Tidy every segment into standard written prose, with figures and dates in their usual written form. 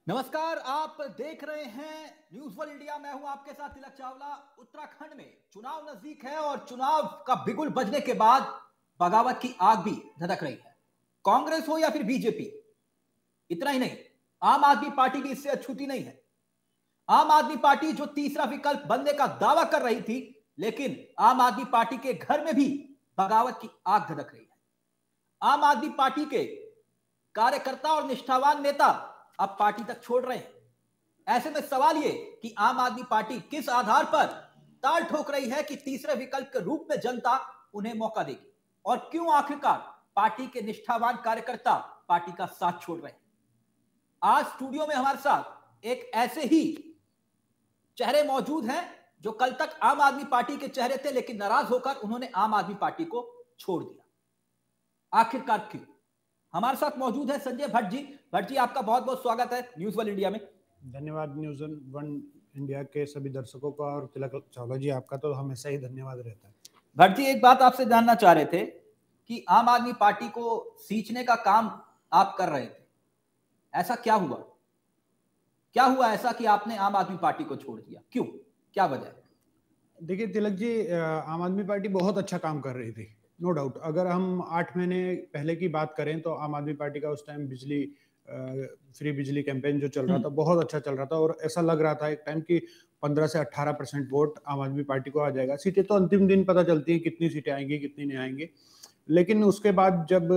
नमस्कार, आप देख रहे हैं न्यूज वर्ल्ड इंडिया। मैं हूं आपके साथ तिलक चावला। उत्तराखंड में चुनाव नजदीक है और चुनाव का बिगुल बजने के बाद बगावत की आग भी धधक रही है। कांग्रेस हो या फिर बीजेपी, इतना ही नहीं, आम आदमी पार्टी भी इससे अछूती नहीं है। आम आदमी पार्टी जो तीसरा विकल्प बनने का दावा कर रही थी, लेकिन आम आदमी पार्टी के घर में भी बगावत की आग धधक रही है। आम आदमी पार्टी के कार्यकर्ता और निष्ठावान नेता अब पार्टी तक छोड़ रहे हैं। ऐसे में सवाल यह कि आम आदमी पार्टी किस आधार पर ताल ठोक रही है कि तीसरे विकल्प के रूप में जनता उन्हें मौका देगी, और क्यों आखिरकार पार्टी के निष्ठावान कार्यकर्ता पार्टी का साथ छोड़ रहे हैं। आज स्टूडियो में हमारे साथ एक ऐसे ही चेहरे मौजूद हैं जो कल तक आम आदमी पार्टी के चेहरे थे, लेकिन नाराज होकर उन्होंने आम आदमी पार्टी को छोड़ दिया। आखिरकार क्यों? हमारे साथ मौजूद है संजय भट्ट जी। भट्ट जी, आपका बहुत बहुत स्वागत है न्यूज वन इंडिया में। धन्यवाद न्यूज वन इंडिया के सभी दर्शकों का, और तिलक चावला जी आपका तो हमेशा ही धन्यवाद रहता है। भट्ट जी, एक बात आपसे जानना चाह रहे थे कि आम आदमी पार्टी को सींचने का काम आप कर रहे थे, ऐसा क्या हुआ? क्या हुआ ऐसा कि आपने आम आदमी पार्टी को छोड़ दिया? क्यों, क्या वजह है? देखिए तिलक जी, आम आदमी पार्टी बहुत अच्छा काम कर रही थी, नो डाउट। अगर हम 8 महीने पहले की बात करें तो आम आदमी पार्टी का उस टाइम बिजली फ्री बिजली कैंपेन जो चल रहा था बहुत अच्छा चल रहा था, और ऐसा लग रहा था एक टाइम कि 15 से 18% वोट आम आदमी पार्टी को आ जाएगा। सीटें तो अंतिम दिन पता चलती है कितनी सीटें आएंगी कितनी नहीं आएंगी, लेकिन उसके बाद जब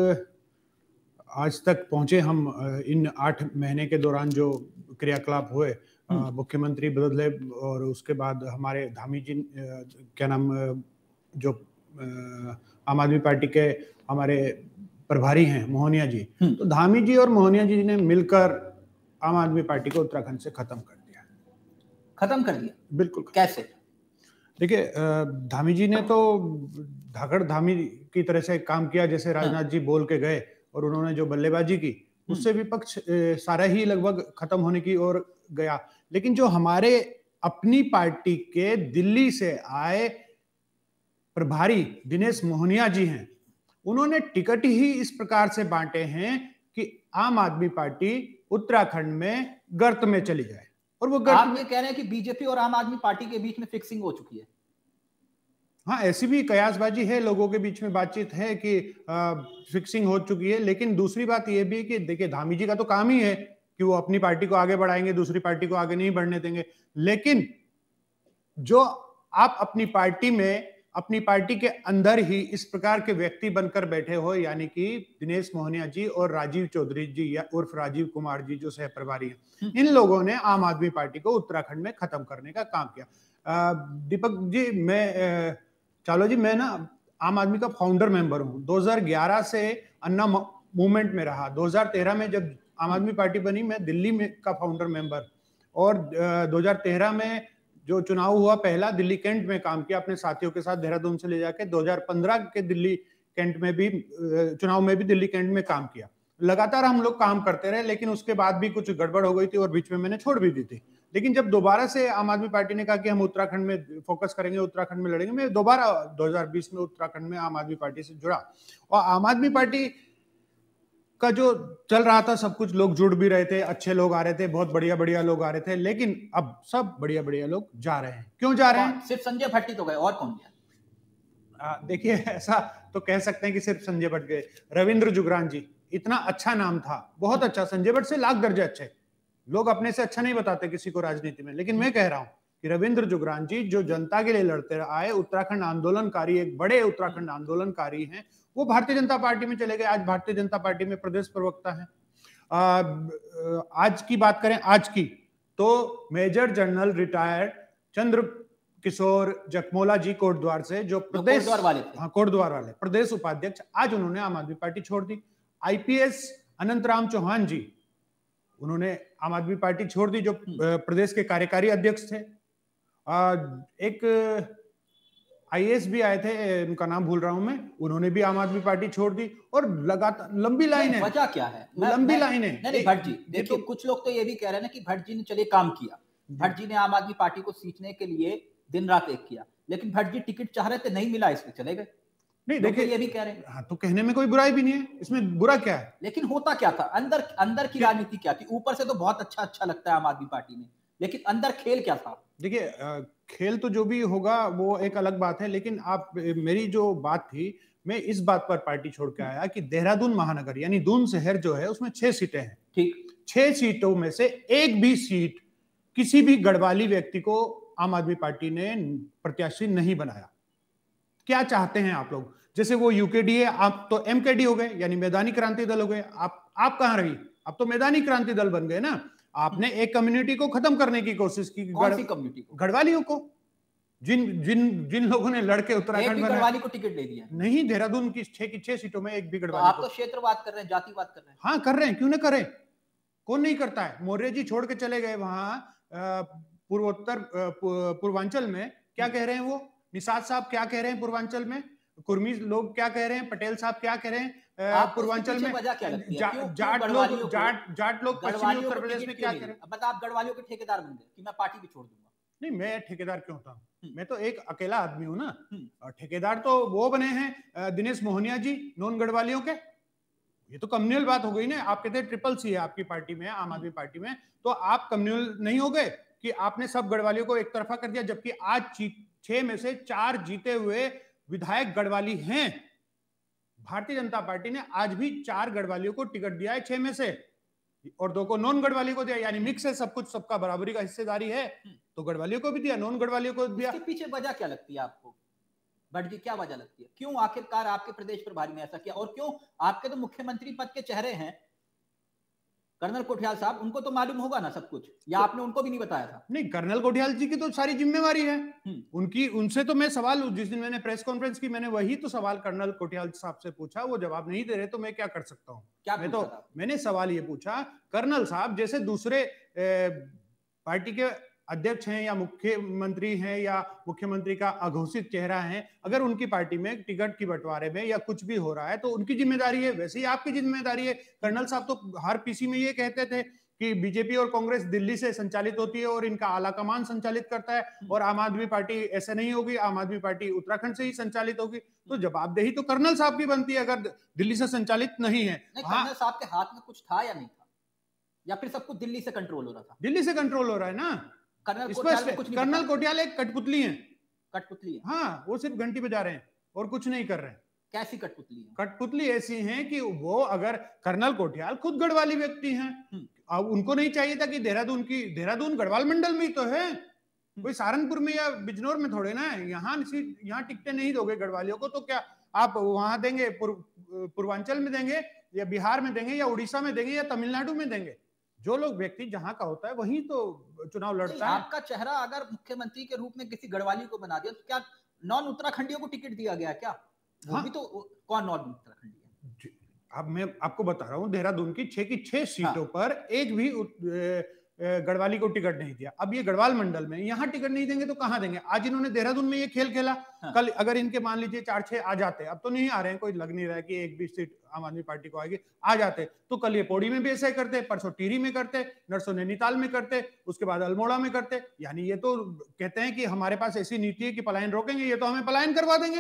आज तक पहुंचे हम, इन 8 महीने के दौरान जो क्रियाकलाप हुए, मुख्यमंत्री बदले और उसके बाद हमारे धामी जी, क्या नाम, जो आम आदमी पार्टी के हमारे प्रभारी हैं मोहनिया जी, तो धामी जी और मोहनिया जी ने मिलकर आम आदमी पार्टी को उत्तराखंड से खत्म कर दिया। खत्म कर दिया? बिल्कुल। कैसे? देखिए, धामी जी ने तो धाकड़ धामी की तरह से काम किया, जैसे राजनाथ जी बोल के गए और उन्होंने जो बल्लेबाजी की उससे विपक्ष सारा ही लगभग खत्म होने की ओर गया। लेकिन जो हमारे अपनी पार्टी के दिल्ली से आए प्रभारी दिनेश मोहनिया जी हैं, उन्होंने टिकट ही इस प्रकार से बांटे हैं कि आम आदमी पार्टी उत्तराखंड में गर्त में चली जाए। और वो गर्त, आप ये कह रहे हैं कि बीजेपी और आम आदमी पार्टी के बीच में फिक्सिंग हो चुकी है? हाँ, ऐसी भी कयासबाजी है, लोगों के बीच में बातचीत है कि फिक्सिंग हो चुकी है। लेकिन दूसरी बात यह भी कि देखिए, धामी जी का तो काम ही है कि वो अपनी पार्टी को आगे बढ़ाएंगे, दूसरी पार्टी को आगे नहीं बढ़ने देंगे। लेकिन जो आप अपनी पार्टी में, अपनी पार्टी के अंदर ही इस प्रकार के व्यक्ति बनकर बैठे हो, यानी कि दिनेश मोहनिया जी और राजीव चौधरी जी या उर्फ राजीव कुमार जी जो सह प्रभारी हैं, इन लोगों ने आम आदमी पार्टी को उत्तराखंड में खत्म करने का काम किया। दीपक जी, मैं चालो जी, मैं ना आम आदमी का फाउंडर मेंबर हूँ। 2011 से अन्ना मूवमेंट में रहा। 2013 में जब आम आदमी पार्टी बनी, मैं दिल्ली में का फाउंडर मेंबर, और 2013 में जो चुनाव हुआ पहला, दिल्ली कैंट में काम किया अपने साथियों के साथ, देहरादून से ले जाके 2015 के दिल्ली कैंट में भी चुनाव में भी दिल्ली कैंट में काम किया। लगातार हम लोग काम करते रहे, लेकिन उसके बाद भी कुछ गड़बड़ हो गई थी और बीच में मैंने छोड़ भी दी थी। लेकिन जब दोबारा से आम आदमी पार्टी ने कहा कि हम उत्तराखंड में फोकस करेंगे, उत्तराखंड में लड़ेंगे, मैं दोबारा 2020 में उत्तराखंड में आम आदमी पार्टी से जुड़ा। और आम आदमी पार्टी का जो चल रहा था सब कुछ, लोग जुड़ भी रहे थे, अच्छे लोग आ रहे थे, बहुत बढ़िया बढ़िया लोग आ रहे थे, लेकिन अब सब बढ़िया बढ़िया लोग जा रहे हैं। क्यों जा रहे हैं? सिर्फ संजय भट्ट ही तो गए, और कौन गया? देखिए, ऐसा तो कह सकते हैं कि सिर्फ संजय भट्ट गए। रविंद्र जुगरान जी, इतना अच्छा नाम था, बहुत अच्छा, संजय भट्ट से लाख दर्जे अच्छे। लोग अपने से अच्छा नहीं बताते किसी को राजनीति में, लेकिन मैं कह रहा हूं कि रविंद्र जुगरान जी जो जनता के लिए लड़ते आए, उत्तराखंड आंदोलनकारी, एक बड़े उत्तराखंड आंदोलनकारी हैं, वो भारतीय जनता पार्टी में चले गए। आज भारतीय जनता पार्टी में प्रदेश प्रवक्ता हैं। आज की बात करें, आज की, तो major general retired Chandra Kishore Jakhmola ji Kotdwar से, जो प्रदेश, कोटद्वार वाले प्रदेश उपाध्यक्ष, आज उन्होंने आम आदमी पार्टी छोड़ दी। आईपीएस अनंतराम चौहान जी, उन्होंने आम आदमी पार्टी छोड़ दी, जो प्रदेश के कार्यकारी अध्यक्ष थे। एक आईएएस भी आए थे, उनका नाम भूल रहा हूं मैं, उन्होंने भी आम आदमी पार्टी छोड़ दी। और लगातार लंबी लाइन है। वजह क्या है? लंबी लाइन है। नहीं भट्ट जी, देखिए, कुछ लोग तो ये भी कह रहे हैं ना कि भट्ट जी ने चलिए काम किया, भट्ट जी ने आम आदमी पार्टी को सींचने के लिए दिन रात एक किया, लेकिन भट्ट जी टिकट चाह रहे थे, नहीं मिला, इसलिए चले गए। नहीं लोग तो देखिए, ये भी कह रहे हैं। हाँ, तो कहने में कोई बुराई भी नहीं है, इसमें बुरा क्या है? लेकिन होता क्या था अंदर, अंदर की राजनीति क्या थी? ऊपर से तो बहुत अच्छा लगता है आम आदमी पार्टी में, लेकिन अंदर खेल क्या था? देखिए, खेल तो जो भी होगा वो एक अलग बात है, लेकिन आप मेरी जो बात थी, मैं इस बात पर पार्टी छोड़ के आया कि देहरादून महानगर यानी दून शहर जो है उसमें 6 सीटें हैं। ठीक, 6 सीटों में से एक भी सीट किसी भी गढ़वाली व्यक्ति को आम आदमी पार्टी ने प्रत्याशी नहीं बनाया। क्या चाहते हैं आप लोग? जैसे वो यूकेडी है, आप तो एमकेडी हो गए, यानी मैदानी क्रांति दल हो गए। आप कहां रही? आप तो मैदानी क्रांति दल बन गए ना। आपने एक कम्युनिटी को खत्म करने की कोशिश की। कौन सी कम्युनिटी को? गढ़वालियों को। जिन जिन जिन लोगों ने लड़के उत्तराखंड में गढ़वाली को टिकट दे दिया नहीं, देहरादून की 6 सीटों में एक भी तो गढ़वाली आप तो क्षेत्रवाद कर रहे हैं, जातिवाद कर रहे हैं। हाँ, कर रहे हैं, क्यों ना करें? कौन नहीं करता है? मौर्य जी छोड़ के चले गए वहां पूर्वांचल में। क्या कह रहे हैं वो? निषाद साहब क्या कह रहे हैं पूर्वांचल में? कुर्मी लोग क्या कह रहे हैं? पटेल साहब क्या कह रहे हैं पूर्वांचल में? जाट लोग पश्चिमी उत्तर प्रदेश में क्या कह रहे हैं? मतलब आप गढ़वालियों के ठेकेदार बन गए कि मैं पार्टी भी छोड़ दूंगा? नहीं, मैं ठेकेदार क्यों होता हूँ? मैं तो एक अकेला आदमी हूँ ना। ठेकेदार तो वो बने हैं दिनेश मोहनिया जी, नॉन गढ़वालियों के। ये तो कम्युनल बात हो गई ना। आप कहते हैं ट्रिपल सी है आपकी पार्टी में, आम आदमी पार्टी में, तो आप कम्युनल नहीं हो गए कि आपने सब गढ़वालियों को एक तरफा कर दिया, जबकि आज 6 में से 4 जीते हुए विधायक गढ़वाली हैं। भारतीय जनता पार्टी ने आज भी 4 गढ़वालियों को टिकट दिया है 6 में से, और 2 को नॉन गढ़वाली को दिया, यानी मिक्स है सब कुछ, सबका बराबरी का हिस्सेदारी है। तो गढ़वालियों को भी दिया, नॉन गढ़वालियों को दिया। इसके पीछे वजह क्या लगती है आपको भट्ट जी? क्या वजह लगती है? क्यों आखिरकार आपके प्रदेश प्रभारी ने ऐसा किया? और क्यों आपके तो मुख्यमंत्री पद के चेहरे हैं कर्नल कोठियाल साहब, उनको तो मालूम होगा ना सब कुछ, या आपने उनको भी नहीं बताया था? नहीं, कर्नल कोठियाल जी की तो सारी जिम्मेवारी है उनकी। उनसे तो मैं सवाल, जिस दिन मैंने प्रेस कॉन्फ्रेंस की, मैंने वही तो सवाल कर्नल कोठियाल साहब से पूछा। वो जवाब नहीं दे रहे तो मैं क्या कर सकता हूं? मैंने सवाल ये पूछा, कर्नल साहब जैसे दूसरे पार्टी के अध्यक्ष हैं या मुख्यमंत्री हैं या मुख्यमंत्री का अघोषित चेहरा है, अगर उनकी पार्टी में टिकट की बंटवारे में या कुछ भी हो रहा है तो उनकी जिम्मेदारी है, वैसे ही आपकी जिम्मेदारी है। कर्नल साहब तो हर पीसी में ये कहते थे कि बीजेपी और कांग्रेस दिल्ली से संचालित होती है और इनका आला कमान संचालित करता है, और आम आदमी पार्टी ऐसे नहीं होगी, आम आदमी पार्टी उत्तराखंड से ही संचालित होगी। तो जवाबदेही तो कर्नल साहब की बनती है अगर दिल्ली से संचालित नहीं है। कर्नल साहब के हाथ में कुछ था या नहीं था, या फिर सब कुछ दिल्ली से कंट्रोल हो रहा था? दिल्ली से कंट्रोल हो रहा है ना। कर्नल कोठियाल एक कठपुतली है। कठपुतली है? हाँ, वो सिर्फ घंटी बजा रहे हैं और कुछ नहीं कर रहे हैं। कैसी कठपुतली है? कठपुतली ऐसी है कि वो, अगर कर्नल कोठियाल खुद गढ़वाली व्यक्ति हैं, अब उनको नहीं चाहिए था कि देहरादून गढ़वाल मंडल में ही तो है, कोई सहारनपुर में या बिजनौर में थोड़े ना है। यहाँ टिकटें नहीं दोगे गढ़वालियों को तो क्या आप वहां देंगे? पूर्वांचल में देंगे या बिहार में देंगे या उड़ीसा में देंगे या तमिलनाडु में देंगे? जो लोग व्यक्ति जहां का होता है वही तो चुनाव लड़ता है। आपका चेहरा अगर मुख्यमंत्री के रूप में किसी गढ़वाली को बना दिया तो क्या नॉन उत्तराखंडियों को टिकट दिया गया क्या? वो भी तो कौन नॉन उत्तराखंडी है? अब मैं आपको बता रहा हूं, देहरादून की 6 सीटों पर एक भी गढ़वाली को टिकट नहीं दिया। अब ये गढ़वाल मंडल में यहाँ टिकट नहीं देंगे तो कहां देंगे? आज इन्होंने देहरादून में ये खेल खेला, कल अगर इनके मान लीजिए 4-6 आ जाते, अब तो नहीं आ रहे हैं, कोई लग नहीं रहा है कि एक भी सीट आम आदमी पार्टी को आएगी, आ जाते तो कल ये पौड़ी में भी ऐसा ही करते, परसों टिहरी में करते, नरसों नैनीताल में करते, उसके बाद अल्मोड़ा में करते। यानी ये तो कहते हैं कि हमारे पास ऐसी नीति है कि पलायन रोकेंगे, ये तो हमें पलायन करवा देंगे।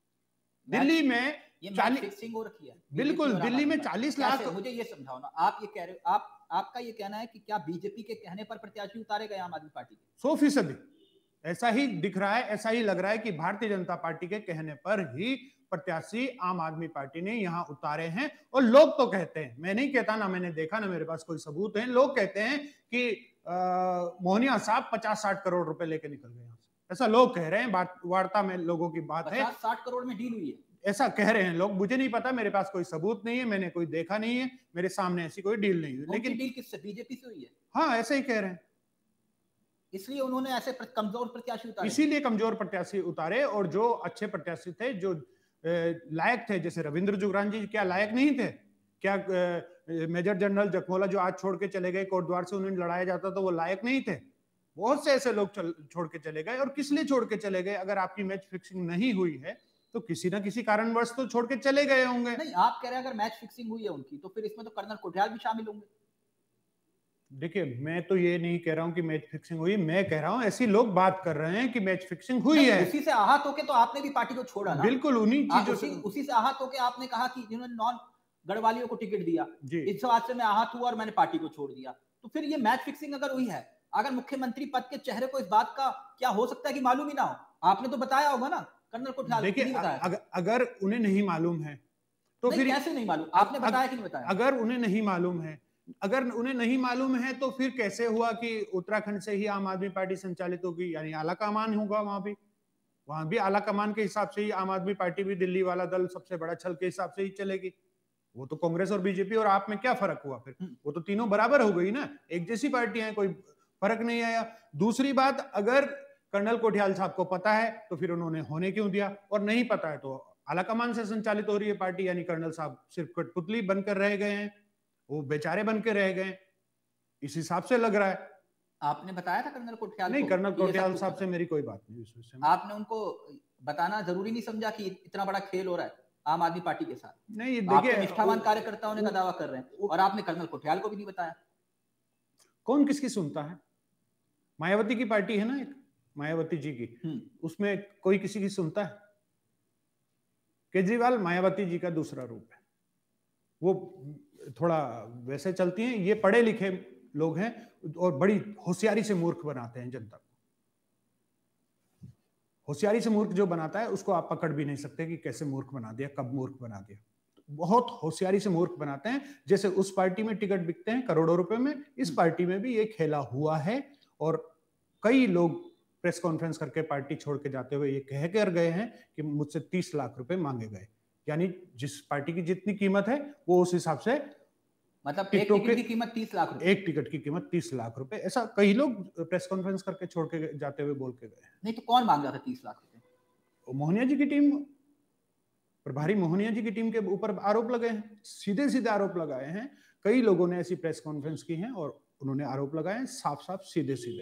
दिल्ली में 40 हो रखी है, बिल्कुल, दिल्ली में 40 लाख। मुझे ये समझाओ ना, आप ये कह रहे हो, आपका ये कहना है कि क्या बीजेपी के कहने पर प्रत्याशी उतारे गए आम आदमी पार्टी के? 100% ऐसा ही दिख रहा है, ऐसा ही लग रहा है कि भारतीय जनता पार्टी के कहने पर ही प्रत्याशी आम आदमी पार्टी ने यहां उतारे हैं। और लोग तो कहते हैं, मैं नहीं कहता, ना मैंने देखा, ना मेरे पास कोई सबूत है, लोग कहते हैं कि मोहनिया साहब 50-60 करोड़ रुपए लेके निकल गए यहां से। ऐसा लोग कह रहे हैं, वार्ता में लोगों की बात है। 50-60 करोड़ में डील हुई है, ऐसा कह रहे हैं लोग। मुझे नहीं पता, मेरे पास कोई सबूत नहीं है, मैंने कोई देखा नहीं है, मेरे सामने ऐसी कोई डील नहीं हुई। लेकिन डील किससे? बीजेपी से हुई है? हाँ, ऐसे ही कह रहे हैं, इसलिए उन्होंने ऐसे कमजोर प्रत्याशी उतारे। इसीलिए कमजोर प्रत्याशी उतारे, और जो अच्छे प्रत्याशी थे, जो लायक थे, जैसे रविंद्र जुगरान जी क्या लायक नहीं थे क्या? मेजर जनरल जखमोला जो आज छोड़ के चले गए, कोटद्वार से उन्हें लड़ाया जाता तो वो लायक नहीं थे? बहुत से ऐसे लोग छोड़ के चले गए। और किस लिए छोड़ के चले गए? अगर आपकी मैच फिक्सिंग नहीं हुई है तो किसी ना किसी कारणवश तो छोड़ के चले गए होंगे। नहीं, आप कह रहे हैं अगर मैच फिक्सिंग हुई है उनकी, तो फिर इसमें तो कर्नल कोठियाल भी शामिल होंगे। देखिए, मैं तो ये नहीं कह रहा हूं कि मैच फिक्सिंग हुई, मैं कह रहा हूं ऐसी लोग बात कर रहे हैं कि मैच फिक्सिंग हुई है। उसी से आहत होके तो आपने भी पार्टी को छोड़ा ना। बिल्कुल उन्हीं चीजों से। उसी से आहत होके आपने कहा कि जिन्होंने नॉन गढ़वालियों को टिकट दिया, जी। इस बात से मैं आहत हुआ और मैंने पार्टी को छोड़ दिया। तो फिर ये मैच फिक्सिंग अगर हुई है, अगर मुख्यमंत्री पद के चेहरे को इस बात का क्या हो सकता है कि मालूम ही ना हो? आपने तो बताया होगा ना कर्नल कोठियाल को, देखिए, नहीं बताया? अगर उन्हें नहीं मालूम है तो नहीं, फिर कैसे नहीं मालूम? आपने बताया कि नहीं बताया? अगर उन्हें नहीं मालूम है, अगर उन्हें नहीं मालूम है तो फिर कैसे हुआ कि उत्तराखंड से ही आम आदमी पार्टी संचालित होगी? यानी आला कमान होगा वहां भी आला कमान के हिसाब से ही आम आदमी पार्टी भी दिल्ली वाला दल सबसे बड़ा छल के हिसाब से ही चलेगी। वो तो कांग्रेस और बीजेपी और आप में क्या फर्क हुआ फिर? वो तो तीनों बराबर हो गई ना, एक जैसी पार्टी है, कोई फर्क नहीं आया। दूसरी बात, अगर कर्नल कोठियाल साहब को पता है तो फिर उन्होंने होने क्यों दिया, और नहीं पता है तो आलाकमान से संचालित हो रही है पार्टी, यानी कर्नल साहब सिर्फ कठपुतली बनकर रह गए हैं, वो बेचारे बनकर रह गए, इस हिसाब से लग रहा है। आपने बताया था कर्नल कोठियाल नहीं, को? कर्नल कोठियाल साहब से मेरी कोई बात नहीं इस विषय में। आपने उनको बताना जरूरी नहीं समझा कि इतना बड़ा खेल हो रहा है आम आदमी पार्टी के साथ? नहीं, आप तो देखिए, निष्ठावान कार्यकर्ता होने का दावा कर रहे हैं और आपने कर्नल कोठियाल को भी नहीं बताया। कौन किसकी सुनता है? मायावती की पार्टी है ना एक, मायावती जी की, उसमें कोई किसी की सुनता है? केजरीवाल मायावती जी का दूसरा रूप है, वो थोड़ा वैसे चलती हैं, ये पढ़े लिखे लोग हैं और बड़ी होशियारी से मूर्ख बनाते हैं जनता को। होशियारी से मूर्ख जो बनाता है उसको आप पकड़ भी नहीं सकते कि कैसे मूर्ख बना दिया, कब मूर्ख बना दिया। बहुत होशियारी से मूर्ख बनाते हैं। जैसे उस पार्टी में टिकट बिकते हैं करोड़ों रुपए में, इस पार्टी में भी ये खेला हुआ है। और कई लोग प्रेस कॉन्फ्रेंस करके पार्टी छोड़ के जाते हुए ये कह कर गए हैं कि मुझसे 30 लाख रुपए मांगे गए, यानी जिस पार्टी की जितनी कीमत है वो उस हिसाब से, मतलब एक टिकट की कीमत 30 लाख रुपए, एक टिकट की कीमत 30 लाख रुपए, ऐसा कई लोग प्रेस कॉन्फ्रेंस करके छोड़ के जाते हुए बोल के गए। नहीं तो कौन मांग रहा था 30 लाख रुपए? मोहनिया जी की टीम, प्रभारी मोहनिया जी की टीम के ऊपर आरोप लगे हैं, सीधे सीधे आरोप लगाए हैं। कई लोगों ने ऐसी प्रेस कॉन्फ्रेंस की है और उन्होंने आरोप लगाए, साफ साफ सीधे सीधे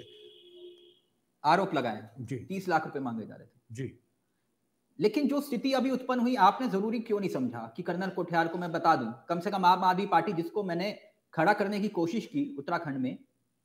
आरोप लगाए जी। 30 लाख रुपए मांगे जा रहे थे जी। लेकिन जो स्थिति अभी उत्पन्न हुई, आपने जरूरी क्यों नहीं समझा कि कर्नल कोठियाल को मैं बता दूं, कम से कम आम आदमी पार्टी जिसको मैंने खड़ा करने की कोशिश की उत्तराखंड में,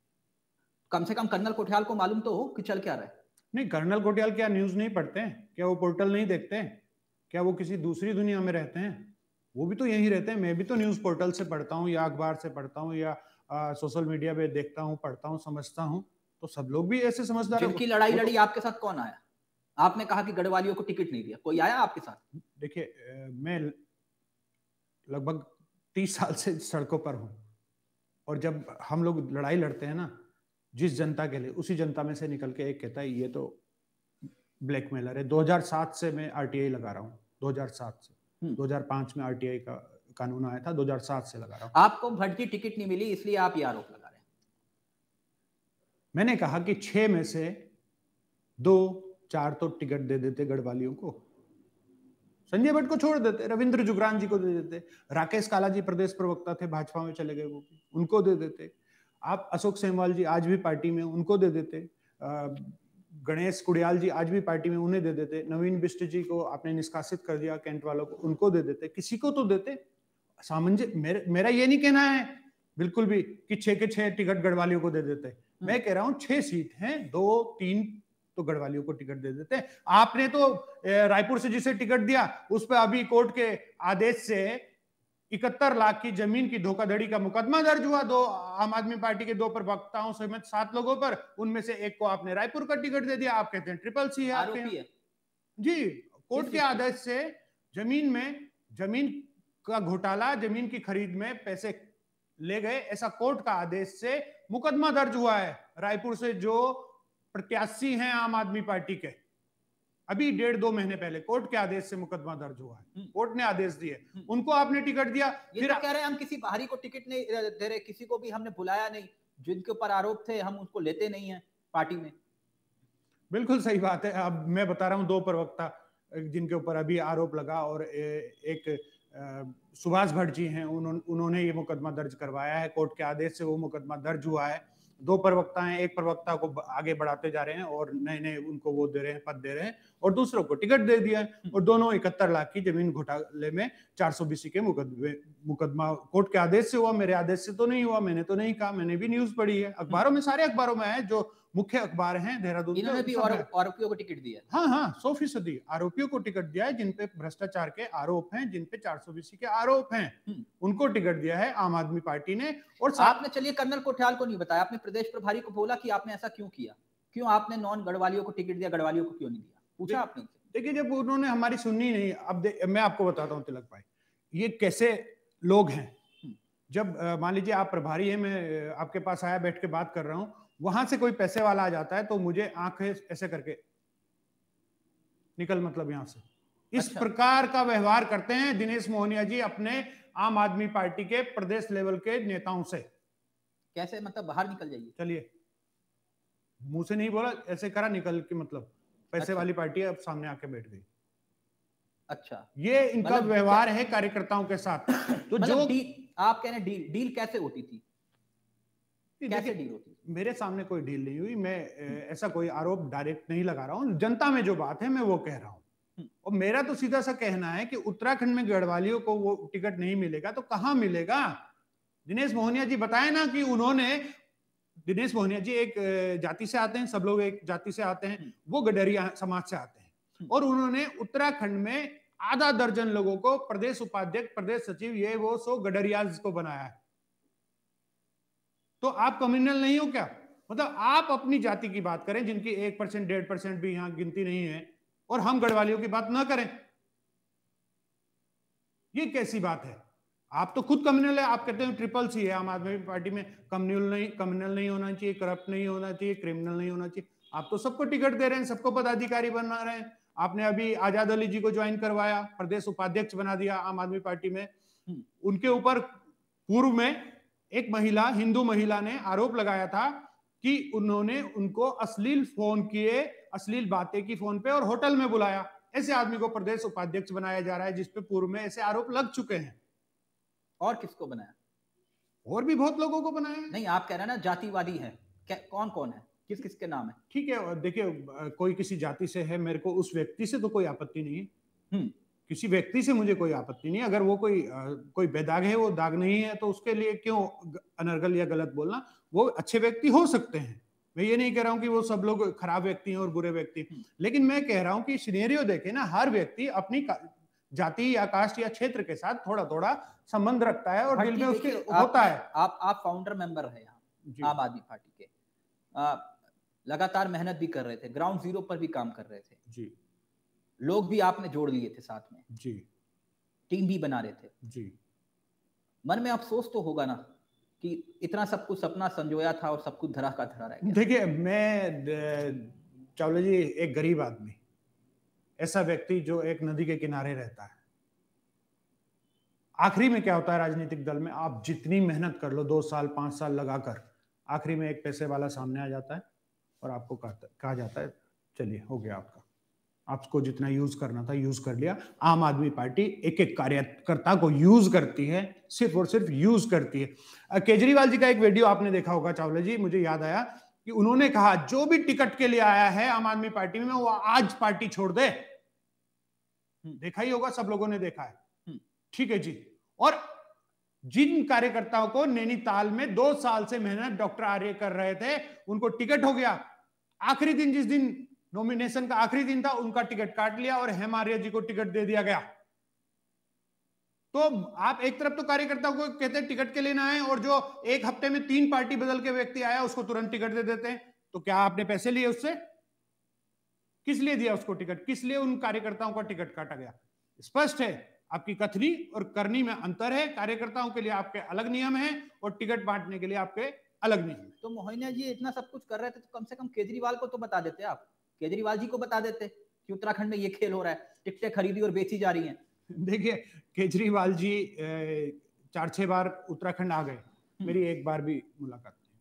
कम से कम कर्नल कोठियाल को मालूम तो हो कि चल क्या रहा है। नहीं, कर्नल कोठियाल क्या न्यूज नहीं पढ़ते हैं? क्या वो पोर्टल नहीं देखते हैं? क्या वो किसी दूसरी दुनिया में रहते हैं? वो भी तो यही रहते हैं। मैं भी तो न्यूज पोर्टल से पढ़ता हूँ या अखबार से पढ़ता हूँ या सोशल मीडिया पे देखता हूँ, पढ़ता हूँ, समझता हूँ। तो सब लोग भी ऐसे समझदार। जिनकी लड़ाई लड़ी आपके साथ कौन आया? आपने कहा कि गढ़वालियों को टिकट नहीं दिया, कोई आया आपके साथ? देखिए, मैं लगभग 30 साल से सड़कों पर हूं, और जब हम लोग लड़ाई लड़ते हैं ना जिस जनता के लिए, उसी जनता में से निकल के एक कहता है ये तो ब्लैकमेलर है। 2007 से मैं आरटीआई लगा रहा हूँ, 2007 से 2005 में आरटीआई का कानून आया था, 2007 से लगा रहा हूँ। आपको भर्ती टिकट नहीं मिली इसलिए आप ये आरोप लगा रहे हैं। मैंने कहा कि 6 में से 2-4 तो टिकट दे देते गढ़वालियों को, संजय भट्ट को छोड़ देते, रविंद्र जुगरान जी को दे देते, राकेश काला जी प्रदेश प्रवक्ता थे, भाजपा में चले गए, वो उनको दे देते। आप अशोक सेमवाल जी आज भी पार्टी में, उनको दे देते। गणेश कुड़ियाल जी आज भी पार्टी में, उन्हें दे देते। नवीन बिष्ट जी को आपने निष्कासित कर दिया कैंट वालों को, उनको दे देते। किसी को तो देते। सामंजस्य, मेरा ये नहीं कहना है बिल्कुल भी कि 6 के 6 टिकट गढ़वालियों को दे देते। मैं कह रहा हूं 6 सीट हैं, 2-3 तो गढ़वालियों को टिकट दे देते। आपने तो रायपुर से जिसे टिकट दिया उस पर अभी कोर्ट के आदेश से 71 लाख की जमीन की धोखाधड़ी का मुकदमा दर्ज हुआ, दो आम आदमी पार्टी के 2 प्रवक्ताओं समेत 7 लोगों पर। उनमें से एक को आपने रायपुर का टिकट दे दिया। आप कहते हैं ट्रिपल सी है आपके यहाँ। जी, कोर्ट के आदेश से जमीन का घोटाला, जमीन की खरीद में पैसे ले गए, ऐसा कोर्ट का आदेश से मुकदमा दर्ज हुआ है। रायपुर से जो प्रत्याशी हैं आम आदमी पार्टी के, अभी 1.5-2 महीने पहले कोर्ट के आदेश से मुकदमा दर्ज हुआ है। कोर्ट ने आदेश दिए, उनको आपने टिकट दिया। फिर कह रहे हैं हम किसी बाहरी को टिकट नहीं दे रहे, किसी को भी हमने बुलाया नहीं, जिनके ऊपर आरोप थे हम उसको लेते नहीं है पार्टी में। बिल्कुल सही बात है। अब मैं बता रहा हूं 2 प्रवक्ता जिनके ऊपर अभी आरोप लगा, और एक सुभाष भट्ट जी हैं, उन्होंने ये मुकदमा दर्ज करवाया है। कोर्ट के आदेश से वो मुकदमा दर्ज हुआ है। दो प्रवक्ता हैं, एक प्रवक्ता को आगे बढ़ाते जा रहे हैं और नए नए उनको वो दे रहे हैं, पद दे रहे हैं, और दूसरों को टिकट दे दिया है, और दोनों 71 लाख की जमीन घोटाले में 420 के मुकदमा कोर्ट के आदेश से हुआ, मेरे आदेश से तो नहीं हुआ, मैंने तो नहीं कहा, मैंने भी न्यूज पढ़ी है, अखबारों में, सारे अखबारों में है, जो मुख्य अखबार हैं देहरादून के, इन्होंने भी आरोपियों को टिकट दिया। हाँ हाँ, 100% आरोपियों को टिकट दिया है, जिन पे भ्रष्टाचार के आरोप हैं, जिन पे 420 के आरोप हैं, उनको टिकट दिया है आम आदमी पार्टी ने। और आपने, चलिए, कर्नल कोठियाल को नहीं बताया, आपने प्रदेश प्रभारी को बोला कि आपने ऐसा क्यों किया, क्यों आपने नॉन गढ़वालियों को टिकट दिया, गढ़वालियों को क्यों नहीं दिया, पूछा आपने? देखिए, जब उन्होंने हमारी सुननी नहीं, अब मैं आपको बताता हूँ तिलक भाई, ये कैसे लोग हैं। जब मान लीजिए आप प्रभारी हैं, मैं आपके पास आया, बैठ के बात कर रहा हूं, वहां से कोई पैसे वाला आ जाता है तो मुझे आंखें ऐसे करके निकल, मतलब यहां से, इस प्रकार का व्यवहार करते हैं दिनेश मोहनिया जी अपने आम आदमी पार्टी के प्रदेश लेवल के नेताओं से। कैसे, मतलब बाहर निकल जाइए। चलिए, मुंह से नहीं बोला, ऐसे करा निकल के, मतलब पैसे वाली पार्टी अब सामने आके बैठ गई। अच्छा, ये इनका व्यवहार है कार्यकर्ताओं के साथ। तो जो आप कह रहे हैं डील कैसे होती थी, कैसे डील होती? मेरे सामने कोई डील नहीं हुई, मैं ऐसा कोई आरोप डायरेक्ट नहीं लगा रहा हूं, जनता में जो बात है मैं वो कह रहा हूं। और मेरा तो सीधा सा कहना है कि उत्तराखंड में गढ़वालियों को वो टिकट नहीं मिलेगा तो कहां मिलेगा? दिनेश मोहनिया जी बताए ना कि उन्होंने, दिनेश मोहनिया जी एक जाति से आते हैं, सब लोग एक जाति से आते हैं, वो गडरिया समाज से आते हैं, और उन्होंने उत्तराखंड में आधा दर्जन लोगों को प्रदेश उपाध्यक्ष, प्रदेश सचिव, ये वो सो गडरियाज को बनाया है। तो आप कम्युनल नहीं हो क्या? मतलब आप अपनी जाति की बात करें, जिनकी 1% 1.5% भी यहां गिनती नहीं है, और हम गढ़वालियों की बात ना करें, ये कैसी बात है? आप तो खुद कम्युनल है, आप कहते हैं ट्रिपल सी है आम आदमी पार्टी में, कम्युनल नहीं होना चाहिए, करप्ट नहीं होना चाहिए, क्रिमिनल नहीं होना चाहिए। आप तो सबको टिकट दे रहे हैं, सबको पदाधिकारी बना रहे हैं। आपने अभी आजाद अली जी को ज्वाइन करवाया, प्रदेश उपाध्यक्ष बना दिया आम आदमी पार्टी में। उनके ऊपर पूर्व में एक महिला, हिंदू महिला ने आरोप लगाया था कि उन्होंने उनको अश्लील फोन किए, अश्लील बातें की फोन पे, और होटल में बुलाया। ऐसे आदमी को प्रदेश उपाध्यक्ष बनाया जा रहा है, जिसपे पूर्व में ऐसे आरोप लग चुके हैं। और किसको बनाया? और भी बहुत लोगों को बनाया। नहीं, आप कह रहे हैं ना जातिवादी है, कौन कौन है, किस किस के नाम है? ठीक है, देखिए, कोई किसी जाति से है, मेरे को उस व्यक्ति से तो कोई आपत्ति नहीं है, किसी व्यक्ति से मुझे कोई आपत्ति नहीं। अगर वो कोई बेदाग है, वो दाग नहीं है, तो उसके लिए क्यों अनर्गल या गलत बोलना? वो अच्छे व्यक्ति हो सकते हैं, मैं ये नहीं कह रहा हूं कि वो सब लोग खराब व्यक्ति हैं और बुरे व्यक्ति, लेकिन मैं कह रहा हूं कि सिनेरियो देखे ना, हर व्यक्ति अपनी जाति या कास्ट या क्षेत्र के साथ थोड़ा थोड़ा संबंध रखता है, और दिल में उसके होता है। आप फाउंडर मेंबर है यहाँ आम आदमी पार्टी के, लगातार मेहनत भी कर रहे थे, ग्राउंड जीरो पर भी काम कर रहे थे जी, लोग भी आपने जोड़ लिए थे साथ में जी, टीम भी बना रहे थे जी। मन में अफसोस तो होगा ना कि इतना सब कुछ सपना संजोया था और सब कुछ धरा का धरा रह गया। देखिए, मैं, चावला जी, एक गरीब आदमी, ऐसा व्यक्ति जो एक नदी के किनारे रहता है, आखिरी में क्या होता है राजनीतिक दल में, आप जितनी मेहनत कर लो 2 साल 5 साल लगाकर, आखिरी में एक पैसे वाला सामने आ जाता है और आपको कहा जाता है चलिए हो गया आपका, आपको जितना यूज करना था यूज कर लिया। आम आदमी पार्टी एक एक कार्यकर्ता को यूज करती है, सिर्फ और सिर्फ यूज करती है। केजरीवाल जी का एक वीडियो आपने देखा होगा चावला जी, मुझे याद आया कि उन्होंने कहा जो भी टिकट के लिए आया है आम आदमी पार्टी में, वो आज पार्टी छोड़ दे। देखा ही होगा, सब लोगों ने देखा है, ठीक है जी। और जिन कार्यकर्ताओं को नैनीताल में 2 साल से मेहनत डॉक्टर आर्य कर रहे थे, उनको टिकट हो गया, आखिरी दिन, जिस दिन नॉमिनेशन का आखिरी दिन था, उनका टिकट काट लिया और हेम आर्य जी को टिकट दे दिया गया। तो आप एक तरफ तो कार्यकर्ताओं को कहते हैं टिकट के लिए ना आए, और जो एक हफ्ते में 3 पार्टी बदल के व्यक्ति आया उसको तुरंत टिकट दे देते हैं। तो क्या आपने पैसे लिए उससे? किस लिए दिया उसको टिकट? किस लिए उन कार्यकर्ताओं का टिकट काटा गया? स्पष्ट है, आपकी कथनी और करनी में अंतर है। कार्यकर्ताओं के लिए आपके अलग नियम है और टिकट बांटने के लिए आपके अलग नियम है। तो मोहनिया जी इतना सब कुछ कर रहे थे, तो कम से कम केजरीवाल को तो बता देते, आप केजरीवाल जी को बता देते कि उत्तराखंड में ये खेल हो रहा है, टिकटें खरीदी और बेची जा रही हैं। देखिए, केजरीवाल जी 4-6 बार उत्तराखंड आ गए, मेरी एक बार भी मुलाकात नहीं,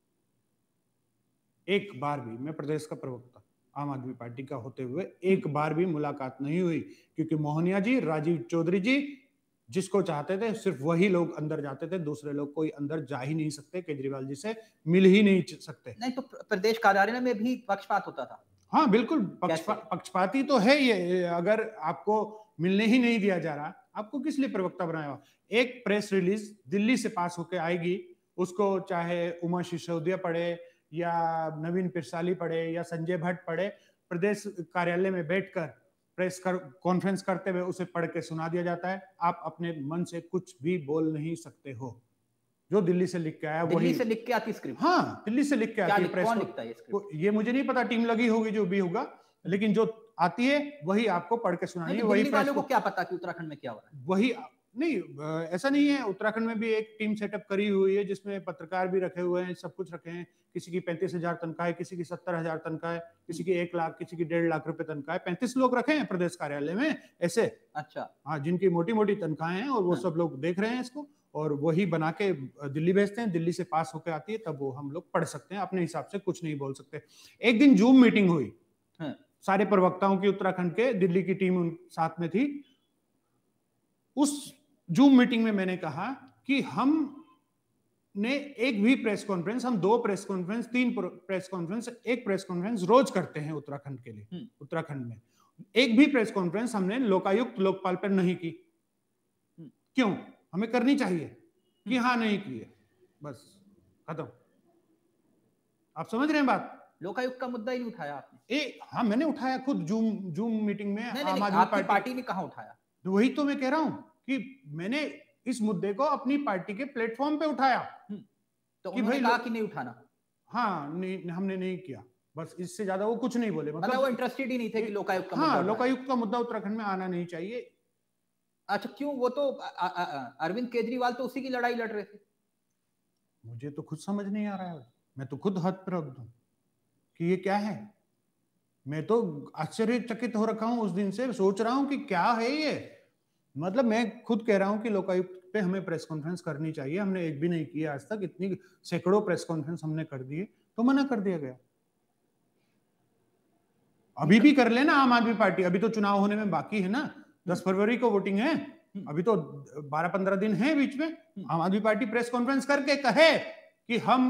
एक बार भी। मैं प्रदेश का प्रवक्ता आम आदमी पार्टी का होते हुए एक बार भी मुलाकात नहीं हुई, क्योंकि मोहनिया जी, राजीव चौधरी जी जिसको चाहते थे सिर्फ वही लोग अंदर जाते थे, दूसरे लोग कोई अंदर जा ही नहीं सकते, केजरीवाल जी से मिल ही नहीं सकते। नहीं तो प्रदेश कार्यालय में भी पक्षपात होता था। हाँ बिल्कुल, पक्षपाती तो है ये। अगर आपको मिलने ही नहीं दिया जा रहा, आपको किस लिए प्रवक्ता बनाया? एक प्रेस रिलीज दिल्ली से पास होकर आएगी, उसको चाहे उमा सिसोदिया पढ़े या नवीन पिरसाली पढ़े या संजय भट्ट पढ़े, प्रदेश कार्यालय में बैठकर प्रेस कॉन्फ्रेंस करते हुए उसे पढ़ के सुना दिया जाता है। आप अपने मन से कुछ भी बोल नहीं सकते हो। जो दिल्ली से लिख के आया वही, दिल्ली से लिख के आती स्क्रिप्ट। हाँ, दिल्ली से लिख के आती है प्रेस। कौन लिखता है ये स्क्रिप्ट? ये मुझे नहीं पता, टीम लगी होगी जो भी होगा, लेकिन जो आती है वही आपको पढ़ के सुनानी है। वही दिल्ली वालों को क्या पता कि उत्तराखंड में क्या हो रहा है? वही नहीं, ऐसा नहीं है। उत्तराखंड में भी एक टीम सेटअप करी हुई है जिसमें पत्रकार भी रखे हुए हैं, सब कुछ रखे हैं। किसी की 35,000 तनख्वाह है, किसी की 70,000 तनख्वाह है, किसी की 1 लाख, किसी की 1.5 लाख रुपए तनख्वाह है। 35 लोग रखे हैं प्रदेश कार्यालय में ऐसे। अच्छा, हाँ, जिनकी मोटी मोटी तनख्वाहें हैं और वो सब लोग देख रहे हैं इसको, और वही बना के दिल्ली भेजते हैं। दिल्ली से पास होकर आती है, तब वो हम लोग पढ़ सकते हैं। अपने हिसाब से कुछ नहीं बोल सकते। एक दिन जूम मीटिंग हुई, सारे प्रवक्ताओं की, उत्तराखंड के, दिल्ली की टीम साथ में थी। उस जूम मीटिंग में मैंने कहा कि हम ने एक भी प्रेस कॉन्फ्रेंस, हम 2 press conference, 3 press conference, 1 press conference रोज करते हैं उत्तराखंड के लिए। उत्तराखंड में एक भी प्रेस कॉन्फ्रेंस हमने लोकायुक्त लोकपाल पर नहीं की। क्यों? हमें करनी चाहिए कि हाँ, नहीं की है, बस खत्म। आप समझ रहे हैं बात? लोकायुक्त का मुद्दा ही नहीं उठाया आपने? हाँ, मैंने उठाया खुद जूम मीटिंग में। आम आदमी पार्टी ने कहां उठाया? वही तो मैं कह रहा हूं कि मैंने इस मुद्दे को अपनी पार्टी के प्लेटफॉर्म पे उठाया। तो उन्होंने कहा कि नहीं उठाना? हाँ, नहीं, हमने नहीं किया, बस इससे ज्यादा वो कुछ नहीं बोले। मतलब वो इंटरेस्टेड ही नहीं थे कि लोकायुक्त का मुद्दा, हाँ, लोकायुक्त का मुद्दा उत्तराखंड में आना नहीं चाहिए। अच्छा, क्यों? वो तो अरविंद केजरीवाल तो उसी की लड़ाई लड़ रहे थे। मुझे तो खुद समझ नहीं आ रहा है। मैं तो खुद हतप्रभ हूं कि ये क्या है। मैं तो आश्चर्यचकित हो रखा हूं उस दिन से, सोच रहा हूं कि क्या है ये। मतलब मैं खुद कह रहा हूं कि लोकायुक्त पे हमें प्रेस कॉन्फ्रेंस करनी चाहिए। हमने एक भी नहीं किया आज तक। इतनी सैकड़ों प्रेस कॉन्फ्रेंस हमने कर दिए, तो मना कर दिया गया। अभी भी कर लेना आम आदमी पार्टी, अभी तो चुनाव होने में बाकी है ना। 10 फरवरी को वोटिंग है, अभी तो 12-15 दिन है बीच में। आम आदमी पार्टी प्रेस कॉन्फ्रेंस करके कहे कि हम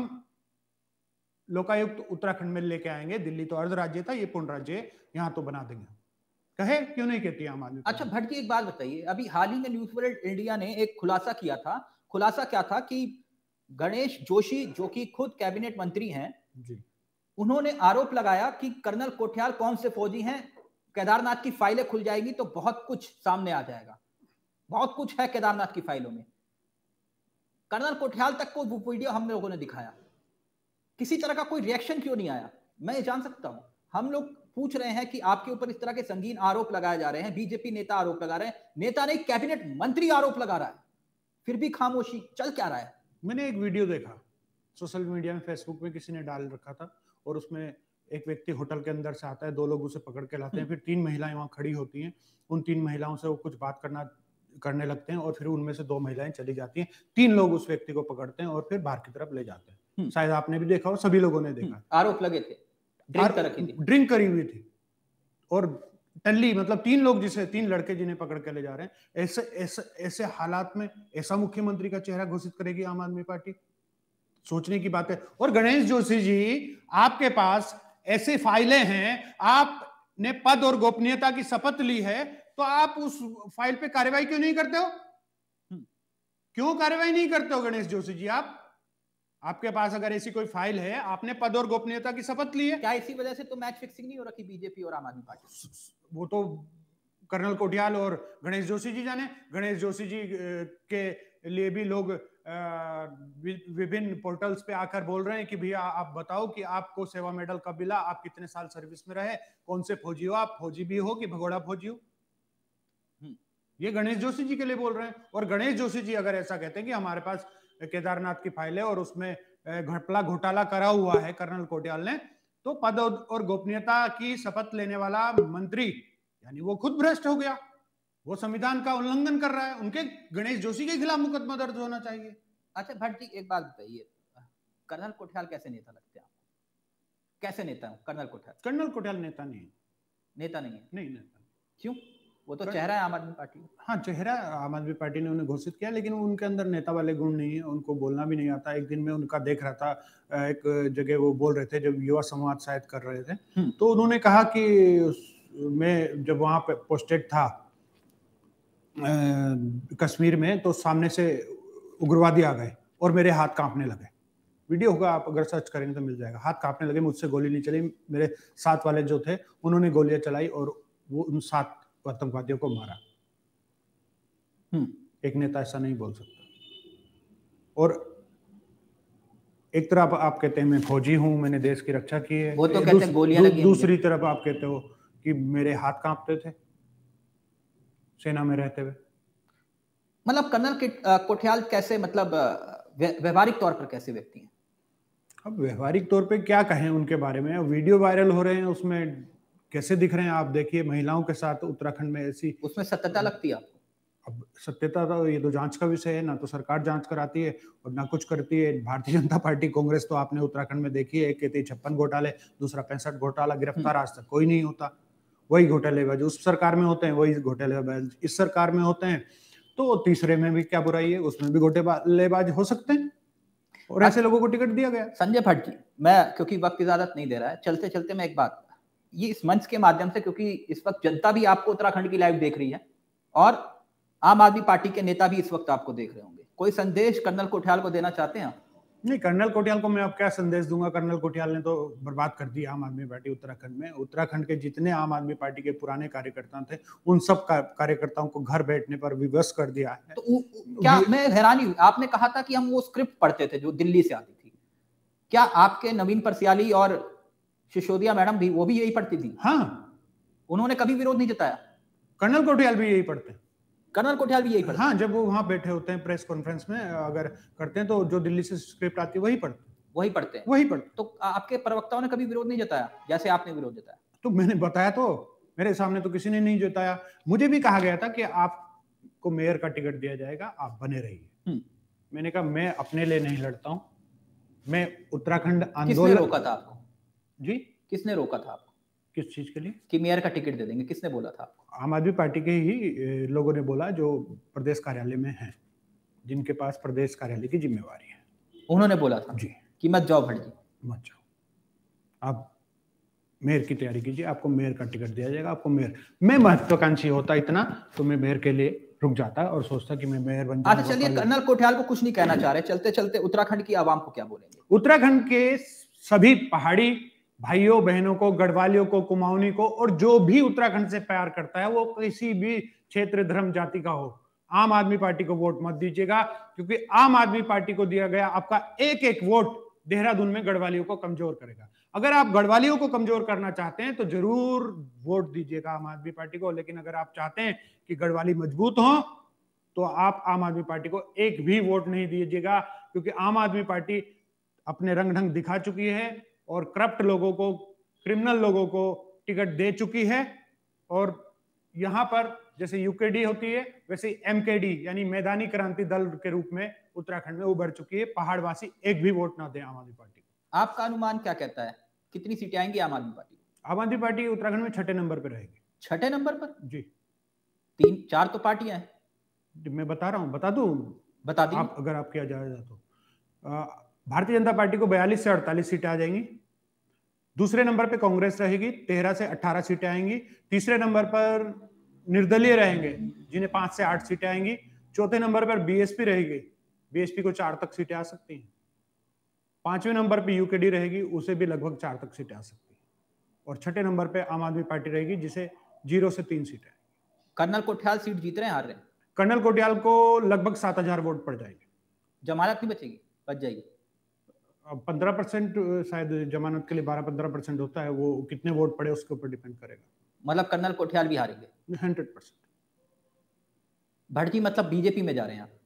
लोकायुक्त उत्तराखंड में लेके आएंगे। दिल्ली तो अर्ध राज्य था, ये पूर्ण राज्य है, यहां तो बना देंगे। कहे, क्यों नहीं कहती आम आदमी? अच्छा भट्ट जी, एक बात बताइए, अभी हाल ही में न्यूज वर्ल्ड इंडिया ने एक खुलासा किया था। खुलासा क्या था कि गणेश जोशी, जो कि खुद कैबिनेट मंत्री हैं जी, उन्होंने आरोप लगाया कि कर्नल कोठियाल कौन से फौजी हैं, केदारनाथ की फाइलें खुल जाएगी तो बहुत कुछ सामने आ जाएगा। बहुत कुछ है केदारनाथ की फाइलों में। कर्नल कोठियाल तक को वो वीडियो हम लोगों ने दिखाया, किसी तरह का कोई रिएक्शन क्यों नहीं आया? मैं ये जान सकता हूं। हम लोग पूछ रहे हैं कि आपके ऊपर इस तरह के संगीन आरोप लगाए जा रहे हैं, बीजेपी नेता आरोप लगा रहे हैं, नेता नहीं कैबिनेट मंत्री आरोप लगा रहा है, फिर भी खामोशी, चल क्या रहा है? मैंने एक वीडियो देखा सोशल मीडिया में, फेसबुक में किसी ने डाल रखा था, और उसमें एक व्यक्ति होटल के अंदर से आता है, 2 लोग उसे पकड़ के लाते हैं, फिर 3 महिलाएं वहां खड़ी होती हैं। उन 3 महिलाओं से वो कुछ बात करने लगते हैं, और फिर उनमें से 2 महिलाएं चली जाती हैं। 3 लोग उस व्यक्ति को पकड़ते हैं और फिर बाहर की तरफ ले जाते हैं। शायद आपने भी देखा हो, सभी लोगों ने देखा। आरोप लगे थे, ड्रिंक करी हुई थी, और टल्ली, मतलब 3 लोग, जिसे 3 लड़के जिन्हें पकड़ के ले जा रहे हैं। ऐसे हालात में ऐसा मुख्यमंत्री का चेहरा घोषित करेगी आम आदमी पार्टी? सोचने की बात है। और गणेश जोशी जी, आपके पास ऐसे फाइलें हैं, आपने पद और गोपनीयता की शपथ ली है, तो आप उस फाइल पे कार्रवाई क्यों नहीं करते हो? क्यों कार्रवाई नहीं करते हो गणेश जोशी जी? आपके पास अगर ऐसी कोई फाइल है, आपने पद और गोपनीयता की शपथ ली है, क्या इसी वजह से तो मैच फिक्सिंग नहीं हो रखी बीजेपी और आम आदमी पार्टी? वो तो कर्नल कोठियाल और गणेश जोशी जी जाने। गणेश जोशी जी के लिए भी लोग विभिन्न पोर्टल्स पे आकर बोल रहे हैं कि भैया आप बताओ कि आपको सेवा मेडल कब मिला, आप कितने साल सर्विस में रहे, कौन से फौजी हो, आप फौजी भी हो कि भगोड़ा फौजी हो? ये गणेश जोशी जी के लिए बोल रहे हैं। और गणेश जोशी जी अगर ऐसा कहते हैं कि हमारे पास केदारनाथ की फाइल है और उसमें घोटाला करा हुआ है कर्नल कोठियाल ने, तो पद और गोपनीयता की शपथ लेने वाला मंत्री, यानी वो खुद भ्रष्ट हो गया, वो संविधान का उल्लंघन कर रहा है। उनके, गणेश जोशी के खिलाफ मुकदमा दर्ज होना चाहिए। अच्छा भट्ट जी, एक बात बताइए, कर्नल कोठियाल कैसे नेता लगते हैं आपको? कैसे नेता है कर्नल कोठियाल? कर्नल कोठियाल नेता नहीं है। नेता नहीं है? नहीं नेता। क्यों? वो तो चेहरा है आम आदमी पार्टी। हाँ, चेहरा आम आदमी पार्टी ने उन्हें घोषित किया, लेकिन उनके अंदर नेता वाले गुण नहीं है, उनको बोलना भी नहीं आता। एक दिन में उनका देख रहा था, एक जगह वो बोल रहे थे, जब युवा संवाद शायद कर रहे थे, तो उन्होंने कहा कि मैं जब वहां पे पोस्टेड था कश्मीर में, तो सामने से उग्रवादी आ गए और मेरे हाथ कांपने लगे। वीडियो होगा, आप अगर सर्च करेंगे तो मिल जाएगा। हाथ कांपने लगे, मुझसे गोली नहीं चली, मेरे साथ वाले जो थे उन्होंने गोलियां चलाई और वो उन 7 आतंकवादियों को मारा। एक नेता ऐसा नहीं बोल सकता। और एक तरफ आप कहते हैं मैं फौजी हूं, मैंने देश की रक्षा की है, वो तो कहते हैं गोलियां लगी। दूसरी तरफ आप कहते हो कि मेरे हाथ कांपते थे सेना में रहते हुए। मतलब कर्नल कोठियाल कैसे, मतलब व्यवहारिक तौर पर कैसे व्यक्ति हैं? अब व्यवहारिक तौर पे क्या कहें उनके बारे में? वीडियो वायरल हो रहे हैं, उसमें कैसे दिख रहे हैं आप देखिए, महिलाओं के साथ उत्तराखंड में ऐसी। उसमें सत्यता लगती है आपको? अब सत्यता तो ये तो जांच का विषय है ना, तो सरकार जांच कराती है और ना कुछ करती है भारतीय जनता पार्टी। कांग्रेस तो आपने उत्तराखंड में देखी है, एक कहती 56 घोटाले, दूसरा 65 घोटाला, गिरफ्तार आज तक कोई नहीं होता। वही घोटालेबाज उस सरकार में होते हैं, वही घोटालेबाज इस सरकार में होते हैं। तो तीसरे में भी क्या बुराई है, उसमें भी घोटालेबाज हो सकते हैं, और ऐसे लोगों को टिकट दिया गया। संजय भट्ट जी, मैं क्योंकि वक्त इजाजत नहीं दे रहा है, चलते चलते मैं एक बात, ये इस मंच के माध्यम से, क्योंकि इस वक्त जनता भी आपको उत्तराखंड की लाइव देख रही है और आम आदमी पार्टी के नेता भी इस वक्त आपको देख रहे होंगे, कोई संदेश कर्नल कोठियाल को देना चाहते हैं? नहीं, कर्नल कोठियाल को मैं अब क्या संदेश दूंगा? कर्नल कोठियाल ने तो बर्बाद कर दिया आम आदमी पार्टी उत्तराखंड में। उत्तराखंड के जितने आम आदमी पार्टी के पुराने कार्यकर्ता थे, उन सब कार्यकर्ताओं को घर बैठने पर विवश कर दिया है। तो क्या मैं हैरानी हुई, आपने कहा था कि हम वो स्क्रिप्ट पढ़ते थे जो दिल्ली से आती थी, क्या आपके नवीन परसियाली और सिसोदिया मैडम भी, वो भी यही पढ़ती थी? हाँ, उन्होंने कभी विरोध नहीं जताया? कर्नल कोठियाल भी यही पढ़ते हैं। कर्नल कोठियाल भी यही पढ़ते? हाँ, जब वो वहां बैठे होते हैं प्रेस कॉन्फ्रेंस में, अगर करते हैं तो जो दिल्ली से स्क्रिप्ट आती है वही पढ़ते हैं। तो आपके प्रवक्ताओं ने कभी विरोध नहीं जताया जैसे आपने विरोध जताया? तो मैंने बताया, तो मेरे सामने तो किसी ने नहीं जताया। मुझे भी कहा गया था कि आपको मेयर का टिकट दिया जाएगा, आप बने रहिए। मैंने कहा मैं अपने लिए नहीं लड़ता हूं, मैं उत्तराखंड आंदोलन। किसने रोका था आपको? जी, किसने रोका था आपको? किस चीज के लिए? कि मेयर का टिकट दे देंगे, किसने बोला था आपको? आम आदमी पार्टी के ही लोगों ने बोला, जो प्रदेश कार्यालय में हैं, जिनके पास प्रदेश कार्यालय की जिम्मेवारी है, उन्होंने बोला था जी कि मत जाओ भट्ट जी, मत जाओ, आप मेयर की तैयारी कीजिए, आपको मेयर का टिकट दिया जाएगा, आपको मेयर। मैं महत्वाकांक्षी होता इतना तो मैं मेयर के लिए रुक जाता और सोचता कि मैं मेयर बन जाऊं। अच्छा चलिए, कर्नल कोठियाल को कुछ नहीं कहना चाह रहे, चलते चलते उत्तराखंड की आवाम को क्या बोलेंगे? उत्तराखंड के सभी पहाड़ी भाइयों बहनों को, गढ़वालियों को, कुमाऊनी को, और जो भी उत्तराखंड से प्यार करता है, वो किसी भी क्षेत्र धर्म जाति का हो, आम आदमी पार्टी को वोट मत दीजिएगा, क्योंकि आम आदमी पार्टी को दिया गया आपका एक एक वोट देहरादून में गढ़वालियों को कमजोर करेगा। अगर आप गढ़वालियों को कमजोर करना चाहते हैं तो जरूर वोट दीजिएगा आम आदमी पार्टी को, लेकिन अगर आप चाहते हैं कि गढ़वाली मजबूत हो तो आप आम आदमी पार्टी को एक भी वोट नहीं दीजिएगा, क्योंकि आम आदमी पार्टी अपने रंग ढंग दिखा चुकी है और करप्ट लोगों को, क्रिमिनल लोगों को टिकट दे चुकी है। और यहां पर जैसे यूकेडी होती है, वैसे एमकेडी यानी मैदानी क्रांति दल के रूप में उत्तराखंड में उभर चुकी है। पहाड़वासी एक भी वोट ना दे आम आदमी पार्टी को। आपका अनुमान क्या कहता है, कितनी सीटें आएंगी आम आदमी पार्टी? आम आदमी पार्टी उत्तराखंड में 6ठे नंबर पर रहेगी। 6ठे नंबर पर? जी। 3-4 तो पार्टियां हैं। मैं बता रहा हूं, बता दूं? बता दीजिए। आप अगर आपकी इजाजत हो तो भारतीय जनता पार्टी को 42 से 48 सीटें आ जाएंगी। दूसरे नंबर पे कांग्रेस रहेगी, 13 से 18 सीटें आएंगी। तीसरे नंबर पर निर्दलीय रहेंगे, जिन्हें 5 से 8 सीटें आएंगी। चौथे नंबर पर बीएसपी रहेगी, बीएसपी को 4 तक सीटें आ सकती हैं। 5वें नंबर पे यूकेडी रहेगी, उसे भी लगभग 4 तक सीटें आ सकती हैं। और 6ठे नंबर पे आम आदमी पार्टी रहेगी, जिसे 0 से 3 सीटें। कर्नल कोठियाल सीट जीत रहे हैं, हार रहे हैं? कर्नल कोठियाल को लगभग 7000 वोट पड़ जाएंगे। जमानत नहीं बचेगी? बच जाएगी। 15% शायद जमानत के लिए 12-15% होता है, वो कितने वोट पड़े उसके ऊपर डिपेंड करेगा। मतलब कर्नल कोठियाल भी हारेंगे? 100%। भट्ट जी मतलब बीजेपी में जा रहे हैं आप?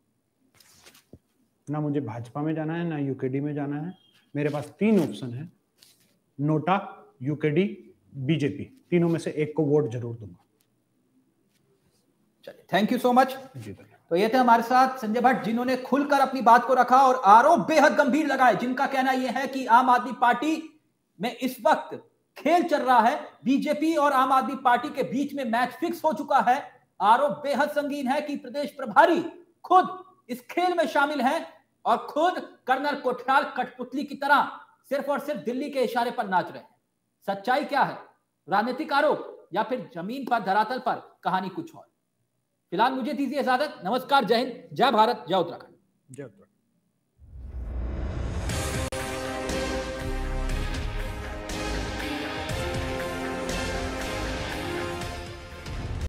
ना मुझे भाजपा में जाना है, ना यूकेडी में जाना है। मेरे पास 3 ऑप्शन है, नोटा, यूकेडी, बीजेपी। तीनों में से एक को वोट जरूर दूंगा। चलिए, थैंक यू सो मच। तो ये थे हमारे साथ संजय भट्ट, जिन्होंने खुलकर अपनी बात को रखा और आरोप बेहद गंभीर लगाए, जिनका कहना यह है कि आम आदमी पार्टी में इस वक्त खेल चल रहा है। बीजेपी और आम आदमी पार्टी के बीच में मैच फिक्स हो चुका है। आरोप बेहद संगीन है कि प्रदेश प्रभारी खुद इस खेल में शामिल हैं और खुद कर्नल कोठियाल कठपुतली की तरह सिर्फ और सिर्फ दिल्ली के इशारे पर नाच रहे हैं। सच्चाई क्या है? राजनीतिक आरोप या फिर जमीन पर, धरातल पर कहानी कुछ और? फिलहाल मुझे दीजिए इजाजत। नमस्कार, जय हिंद, जय भारत, जय उत्तराखंड। जय उत्तराखंड।